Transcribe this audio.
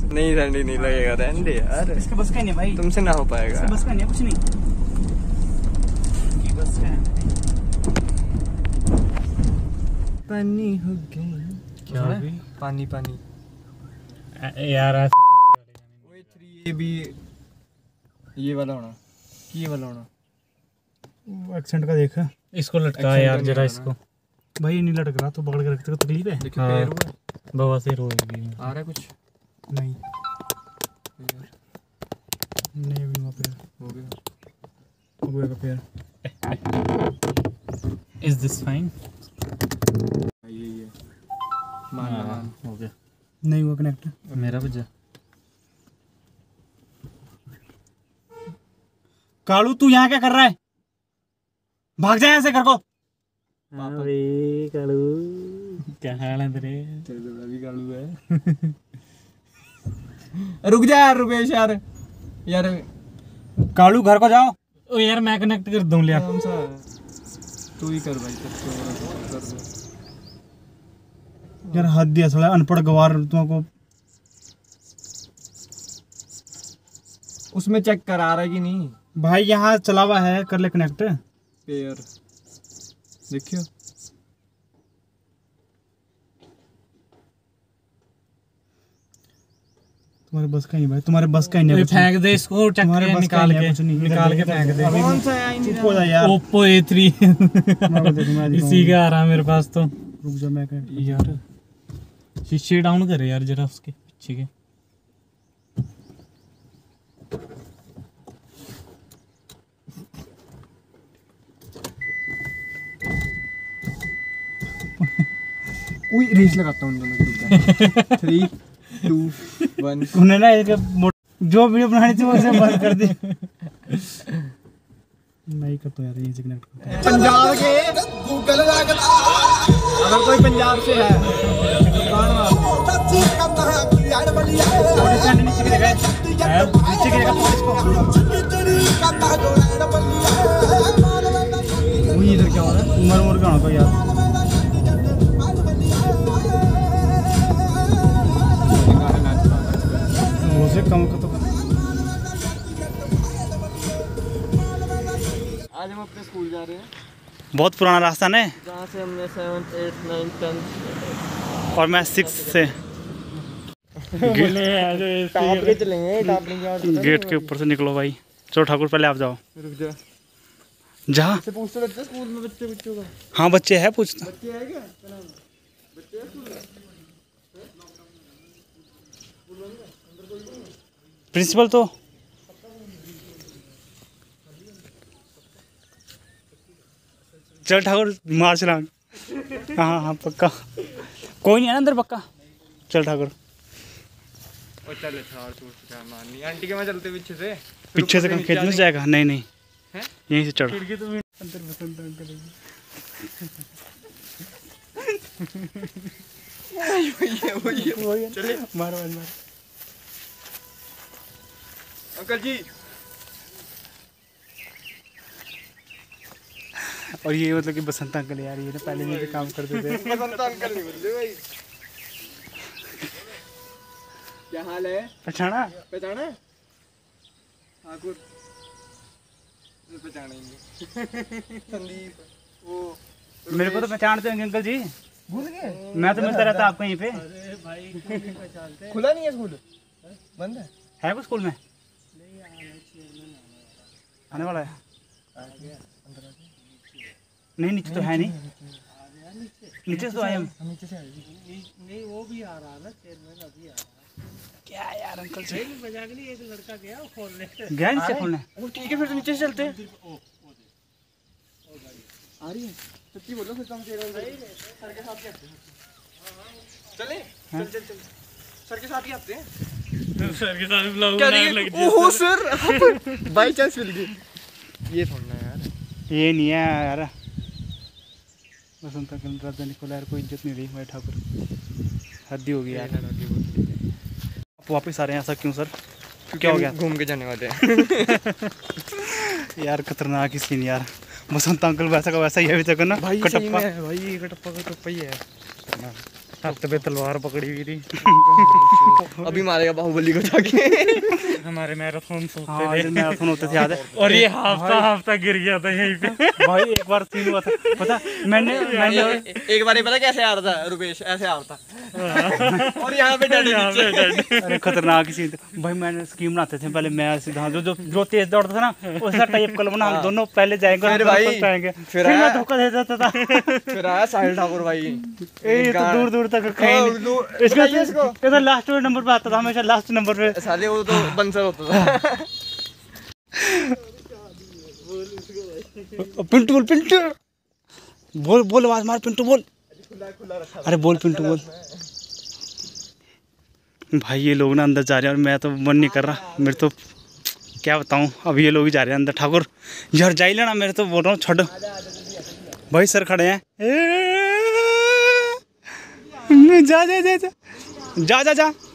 नहीं ठंडी नहीं लगेगा, रहने दे यार, इसके बस का नहीं भाई, तुमसे ना हो पाएगा, बस का नहीं कुछ नहीं, ये बस का है। पानी हो गई क्या भी? पानी पानी यार वही 3 भी ये वाला होना, ये वाला होना। एक्सेंट का देखा, इसको लटका यार जरा इसको। भाई ये नहीं लटक रहा तो पकड़ के रखते, तकलीफ है। देखिए पैर हुआ बाबा से रोएगी। आ रहा है कुछ नहीं नहीं अभी वहाँ पे हो गया, हो गया पैर। Is this fine? ये मान हो गया। नहीं हुआ कनेक्ट। मेरा बजा। कालू तू यहाँ क्या कर रहा है? भाग जा यहाँ से घर को। अरे कालू क्या हाल है तेरे? तेरे तो अभी कालू है। रुक जा यार रुपेश यार, यार कालू घर को जाओ। ओ यार मैं कनेक्ट कर दूं लिया। कौन सा तू ही कर भाई, कर दो यार हद दिया साला अनपढ़ गवार तुमको। उसमें चेक करा रहा है कि नहीं भाई यहाँ चला हुआ है, कर ले कनेक्ट। पेयर देखियो, तुम्हारे बस का ही भाई, तुम्हारे बस का ही नहीं। फेंक दे इसको, तुम्हारे बस का निकाल ही के कुछ नहीं, निकाल के फेंक दे। कौन सा है? चुप हो जा यार। ओप्पो A3 इसी का आ रहा मेरे पास तो। रुक जा मैं कह यार शीशे डाउन करे यार जरा उसके पीछे के। कोई रेस लगाता हूँ दोनों की। 3 2 1 उन्हें ना एक जो वीडियो बनानी थी वो उसे बंद कर दी। नहीं कर तो यार यहीं से कनेक्ट करता। पंजाब के गूगल अगर कोई पंजाब से है नीचे गिरेगा, नीचे गिरेगा वही इधर क्या हो रहा है? उमर उमर का होना यार। उसे कम कर तो। आज हम अपने स्कूल जा रहे हैं, बहुत पुराना रास्ता है जहाँ से हमने 7th 8th 9th 10th और मैं 6 से टॉप के चलेंगे, टॉप नहीं गेट के ऊपर से निकलो भाई। चलो ठाकुर पहले आप जाओ। रुक जा, जहाँ से पूछते रहते स्कूल में बच्चों का। हाँ बच्चे है पूछता। बच्चे है क्या? क्या नाम है? बच्चे है स्कूल में? प्रिंसिपल तो चल ठाकुर मार छलांग। हाँ हाँ पक्का, कोई नहीं है ना अंदर पक्का। चल ठाकुर और चल छाड़ छूट क्या मारनी, आंटी के वहाँ चलते पीछे से। पीछे से कहीं खेत में जाएगा? नहीं नहीं हैं? यहीं से चढ़। अंदर बसंत अंकल चले मारो मारो अंकल जी। और ये मतलब कि बसंत अंकल यार, ये ना पहले मेरे काम करते थे। बसंत अंकल नहीं बोलते भाई। क्या हाल है? पहचाना? पहचाना है? ठाकुर पहचानेंगे। संदीप वो मेरे को तो पहचानते होंगे अंकल जी, भूल गए? मैं तो मिलता रहता आपको यहीं पे। खुला नहीं है स्कूल, बंद है वो स्कूल में? आने वाला है? नहीं नीचे तो है नहीं, नीचे से तो आए हम। नीचे से नहीं वो भी आ रहा है चेयरमैन अभी आ रहा है। क्या यार अंकल से मजाक नहीं, एक लड़का गया खोलने। गया नीचे खोलने? वो ठीक है फिर तो नीचे से चलते हैं। आ रही है सच्ची बोलो, फिर तो हम सर के साथ ही आते हैं। चले चल चल चल सर के साथ ही आते हैं। सर के साथ ब्लॉग क्या बनाने नहीं लग है? ओहो सर बाई चांस मिल गई। ये थोड़ा यार, ये नहीं है यार। बसंत अंकल राजा निकोला यार, कोई इज्जत नहीं रही भाई ठाकुर, हद्दी हो गई यार। आप वापस आ रहे हैं ऐसा क्यों सर? क्या हो गया? घूम के जाने वाले हैं। यार खतरनाक ही सीन यार। बसंत अंकल वैसा का वैसा ही है अभी तक ना, भाई कटप्पा भाई, कटप्पा ही है। हाथ पे तलवार पकड़ी हुई थी। अभी मारेगा बाहुबली को जाके। हमारे मैराथन हाँ मैराथन होते थे याद है। और ये हाफता गिर गया था यहीं पे। भाई एक बार सीन हुआ था पता, मैंने एक बार पता कैसे आ रहा था रुपेश, ऐसे आ रहा था और यहाँ पे डैडी नीचे। अरे खतरनाक सीन था भाई। मैंने स्कीम बनाते थे पहले, मैं सीधा जो तेज दौड़ता था ना वैसा टाइप का बना, हम दोनों पहले जाएंगे फिर भाई फिर मैं धोखा दे देता था। फिर आया साहिल ठाकुर भाई, ये तो दूर दूर तक कहीं इसको लास्ट नंबर पे आता था हमेशा, लास्ट नंबर पे। साले वो तो बंसर होता था। पिंटू बोल, पिंटू बोल बोल, आवाज मार पिंटू बोल। अरे बोल पिंटू बोल। भाई ये लोग ना अंदर जा रहे हैं और मैं तो मन नहीं कर रहा, मेरे तो क्या बताऊं। अब ये लोग ही जा रहे हैं अंदर। ठाकुर यार जा ही लेना, मेरे तो बोल रहा हूँ छोड़ो। भाई सर खड़े हैं, जा जा जा जा जा जा जा।